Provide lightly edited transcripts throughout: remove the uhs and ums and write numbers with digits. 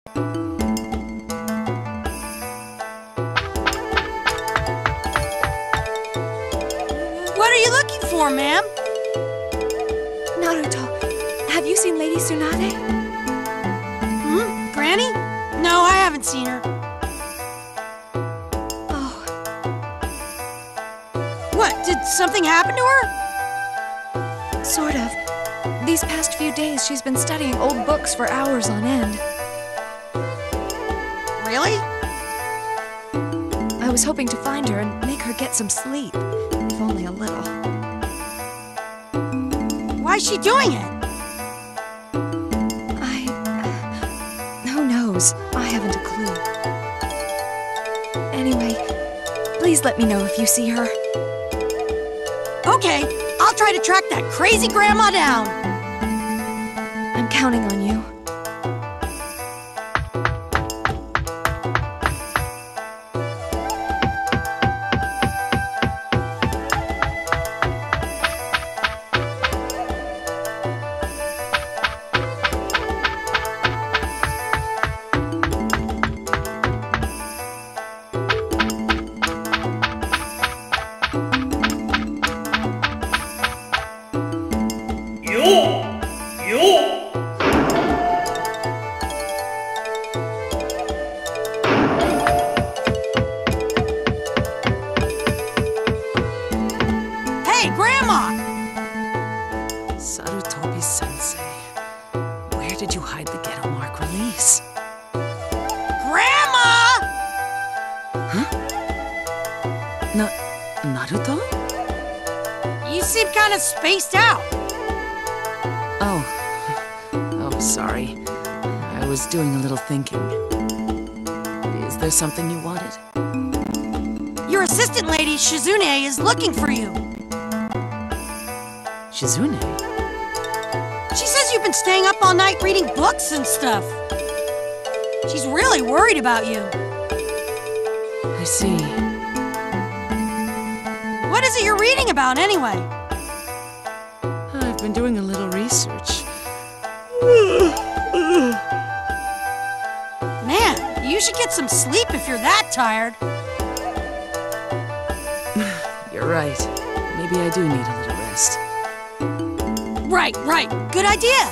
What are you looking for, ma'am? Naruto, have you seen Lady Tsunade? Granny? No, I haven't seen her. Oh, What, did something happen to her? sort of. These past few days, she's been studying old books for hours on end. Really? I was hoping to find her and make her get some sleep, if only a little. Why is she doing it? Who knows? I haven't a clue. Anyway, please let me know if you see her. Okay, I'll try to track that crazy grandma down. I'm counting on you. Hey, Grandma! Sarutobi-sensei, where did you hide the Ghetto Mark release? Grandma! Naruto? You seem kind of spaced out. Oh, sorry. I was doing a little thinking. Is there something you wanted? Your assistant lady, Shizune, is looking for you. Shizune? She says you've been staying up all night reading books and stuff. She's really worried about you. I see. What is it you're reading about, anyway? I've been doing a little research. Man, you should get some sleep if you're that tired. You're right. Maybe I do need a little rest. Right. Good idea.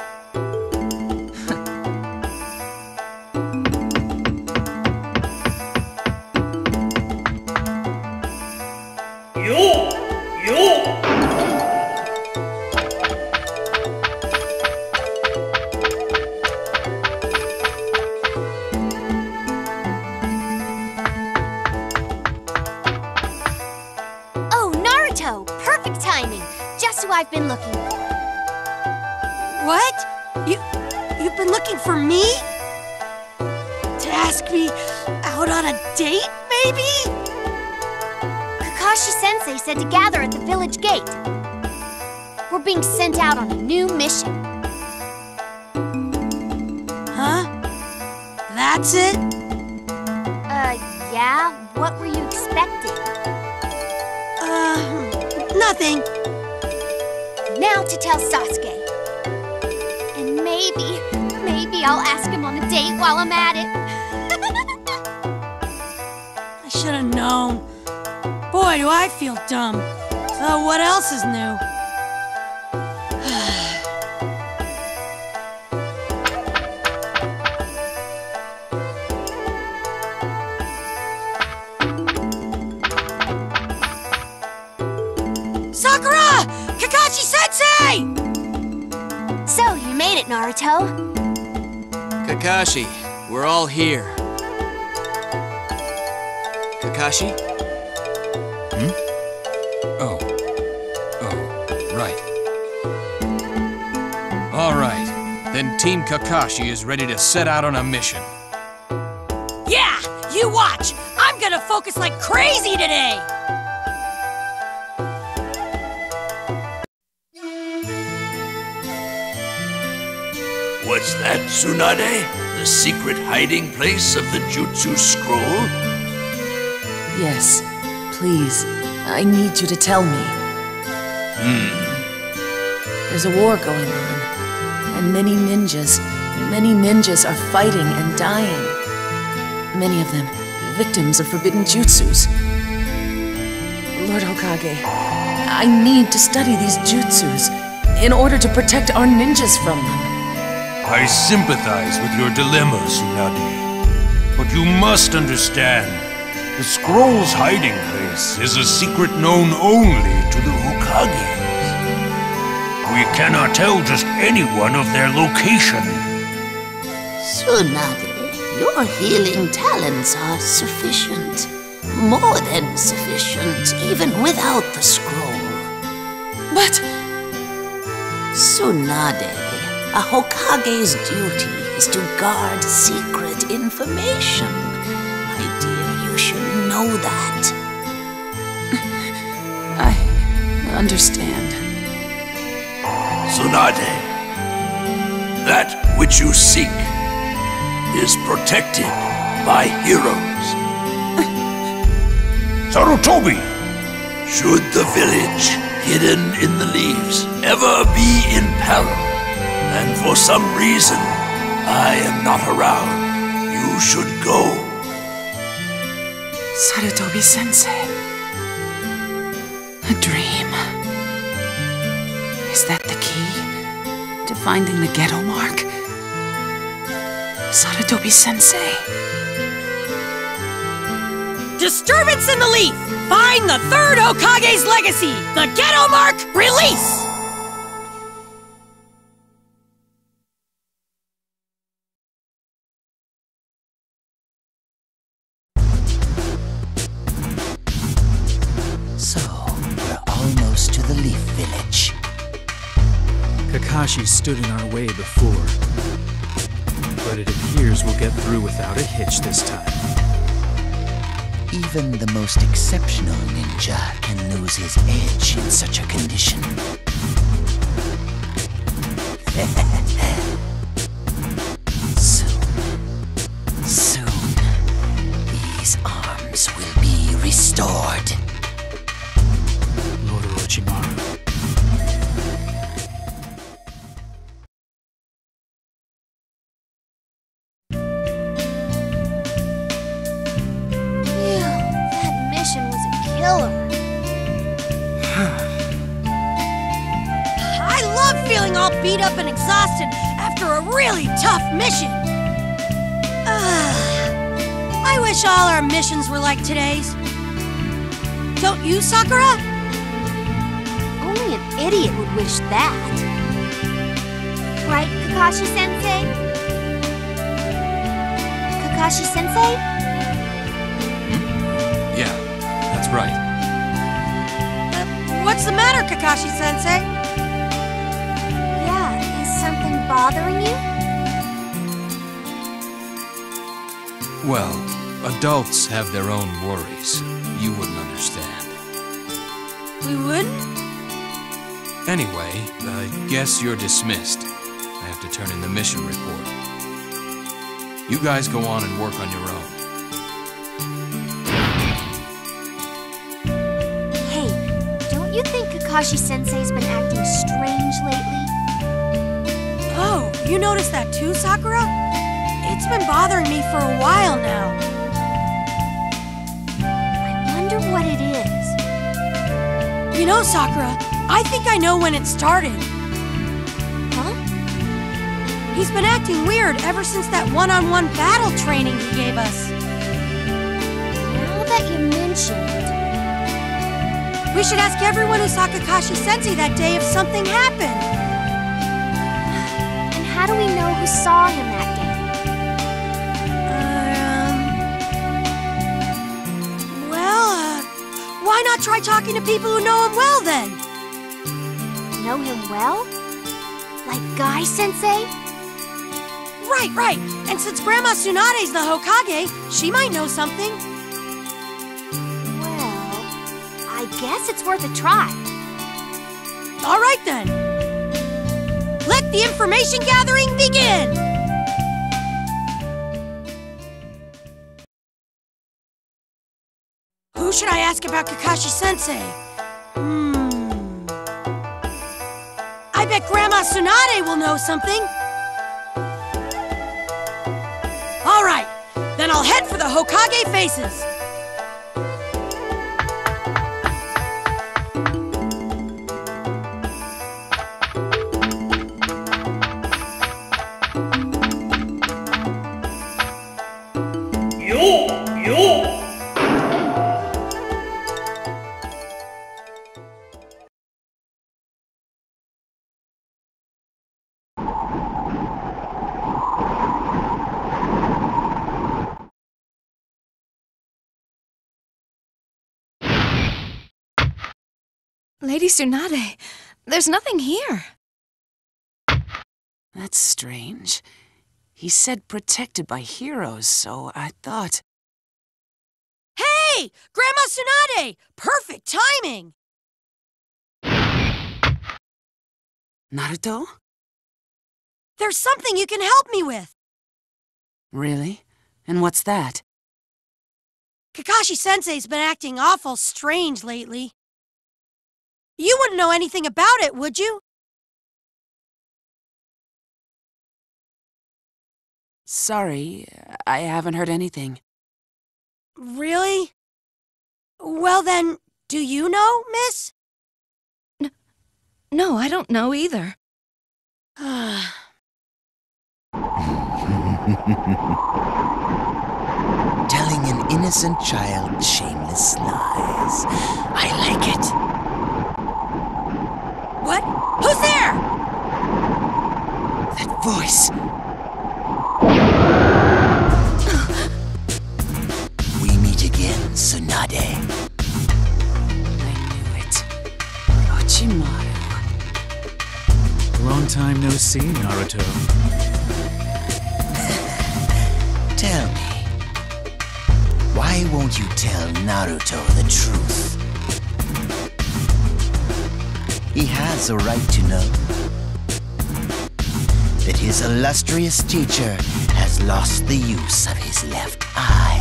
Oh, Naruto! Perfect timing! Just who I've been looking for. What? You've been looking for me? To ask me out on a date, maybe? Kakashi-sensei said to gather at the village gate. We're being sent out on a new mission. Huh? That's it? Yeah? What were you expecting? Nothing. Now to tell Sasuke. And maybe I'll ask him on a date while I'm at it. I should have known. Boy, do I feel dumb. So what else is new? Sakura! Kakashi-sensei! So, you made it, Naruto. Kakashi, we're all here. Kakashi? Oh, right. All right, then Team Kakashi is ready to set out on a mission. Yeah, you watch! I'm gonna focus like crazy today! What's that, Tsunade? The secret hiding place of the Jutsu Scroll? Yes, please. I need you to tell me. There's a war going on, and many ninjas, Many ninjas are fighting and dying. Many of them victims of forbidden jutsus. Lord Hokage, I need to study these jutsus in order to protect our ninjas from them. I sympathize with your dilemma, Tsunade. But you must understand, the scroll's hiding place is a secret known only to the Hokages. We cannot tell just anyone of their location. Tsunade, your healing talents are sufficient. More than sufficient, even without the scroll. But... Tsunade, a Hokage's duty is to guard secret information. My dear, you should know that. I understand. Tsunade, that which you seek is protected by heroes. Sarutobi! Should the village hidden in the leaves ever be in peril, and for some reason I am not around, you should go. Sarutobi-sensei. A dream. Is that the key to finding the Geto mark? Sarutobi-sensei. Disturbance in the leaf! Find the third Hokage's legacy! The Geto mark, release! So, we're almost to the Leaf Village. Kakashi stood in our way before, but it appears we'll get through without a hitch this time. Even the most exceptional ninja can lose his edge in such a condition. Soon, these arms will be restored. Lord Orochimaru. Feeling all beat up and exhausted after a really tough mission. I wish all our missions were like today's. Don't you, Sakura? Only an idiot would wish that. Right, Kakashi-sensei? Kakashi-sensei? Yeah, that's right. What's the matter, Kakashi-sensei? Something bothering you? Well, adults have their own worries. You wouldn't understand. We wouldn't? Anyway, I guess you're dismissed. I have to turn in the mission report. You guys go on and work on your own. Hey, don't you think Kakashi-sensei's been acting strange lately? Oh, you noticed that too, Sakura? It's been bothering me for a while now. I wonder what it is. You know, Sakura, I think I know when it started. Huh? He's been acting weird ever since that one-on-one battle training he gave us. Now that you mention it... We should ask everyone who saw Kakashi-sensei that day if something happened. How do we know who saw him that day? Why not try talking to people who know him well, then? Know him well? Like Guy-sensei? Right. And since Grandma Tsunade's the Hokage, she might know something. Well, I guess it's worth a try. All right, then. Let the information gathering begin! Who should I ask about Kakashi-sensei? I bet Grandma Tsunade will know something. Hokage faces! Lady Tsunade, there's nothing here. That's strange. He said protected by heroes, so I thought... Hey! Grandma Tsunade! Perfect timing! Naruto? There's something you can help me with! Really? And what's that? Kakashi-sensei's been acting awful strange lately. You wouldn't know anything about it, would you? Sorry, I haven't heard anything. Really? Well then, do you know, miss? No, I don't know either. Telling an innocent child shameless lies. I like it. What? Who's there? That voice. We meet again, Tsunade. I knew it. Orochimaru. Long time no see, Naruto. Tell me, why won't you tell Naruto the truth? He has a right to know that his illustrious teacher has lost the use of his left eye.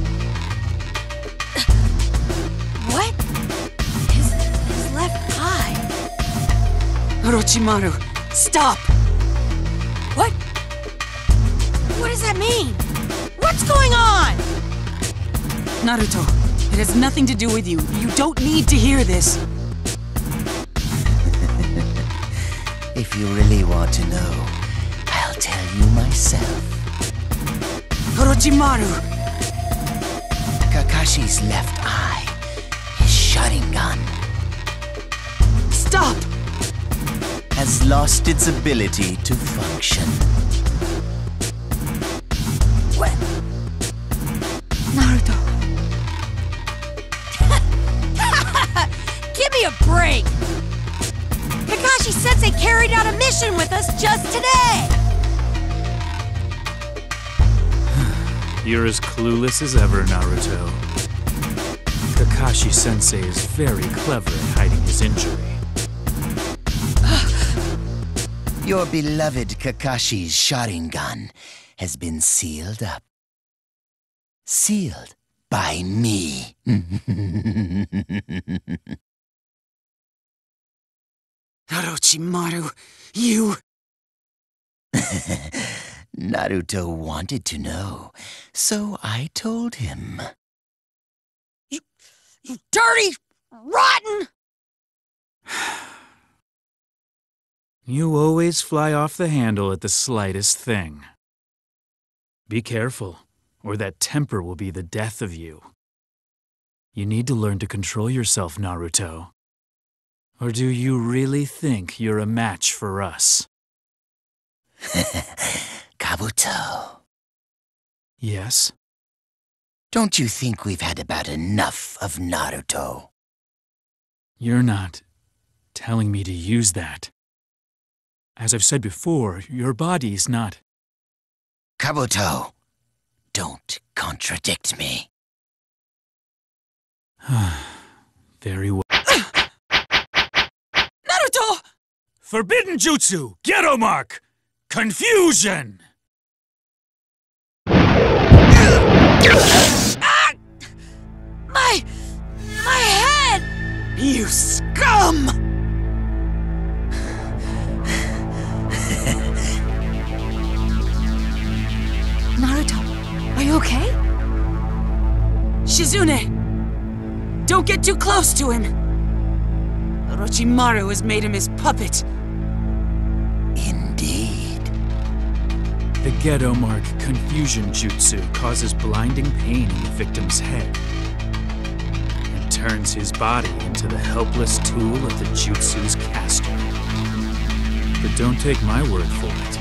What? His left eye? Orochimaru, stop! What? What does that mean? What's going on? Naruto, it has nothing to do with you. You don't need to hear this. If you really want to know, I'll tell you myself. Orochimaru! Kakashi's left eye, his Sharingan, Stop! has lost its ability to function. What? Naruto. Give me a break! Kakashi-sensei carried out a mission with us just today! You're as clueless as ever, Naruto. Kakashi-sensei is very clever at hiding his injury. Your beloved Kakashi's Sharingan has been sealed up. Sealed by me. Orochimaru, you... Naruto wanted to know, so I told him. You dirty, rotten... You always fly off the handle at the slightest thing. Be careful, or that temper will be the death of you. You need to learn to control yourself, Naruto. Or do you really think you're a match for us? Kabuto. Yes? Don't you think we've had about enough of Naruto? You're not telling me to use that. As I've said before, your body's not... Kabuto, don't contradict me. Very well. Naruto! Forbidden Jutsu! Ghetto Mark! Confusion! Ah! My head! You scum! Naruto, are you okay? Shizune! Don't get too close to him! Orochimaru has made him his puppet. Indeed. The Gedo Mark Confusion Jutsu causes blinding pain in the victim's head and turns his body into the helpless tool of the Jutsu's caster. But don't take my word for it.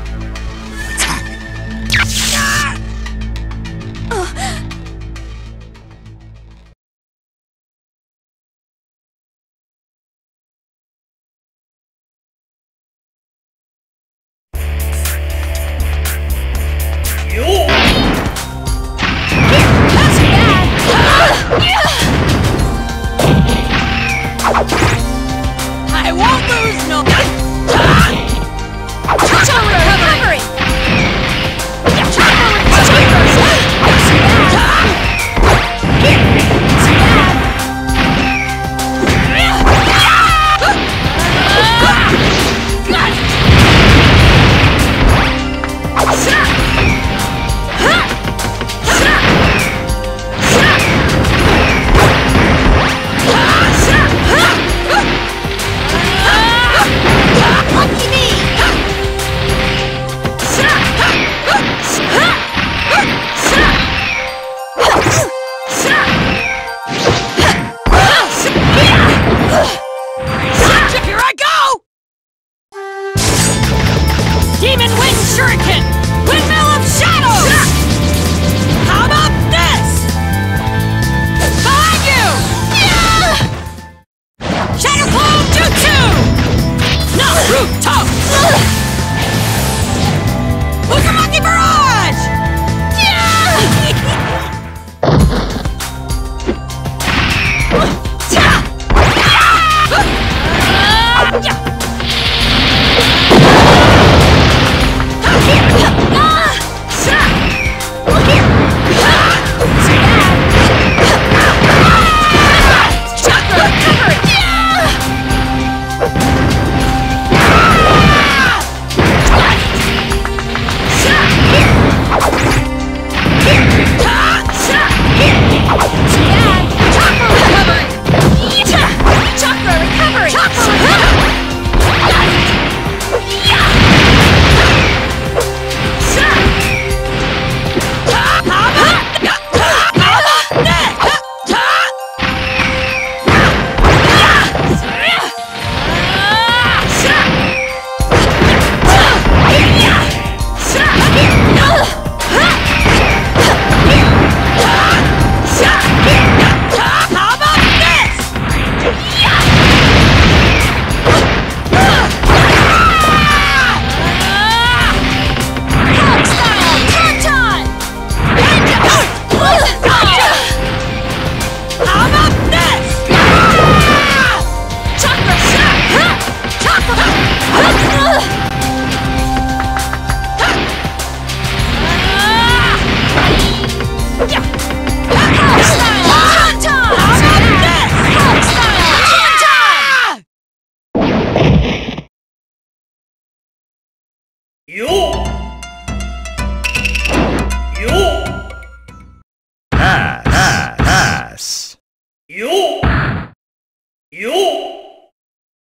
I won't lose no... Demon Wind Shuriken! Windmill of Shadows! How about this? Behind you! Shadow Clone Jutsu! Naruto! Uzumaki Barrage! You!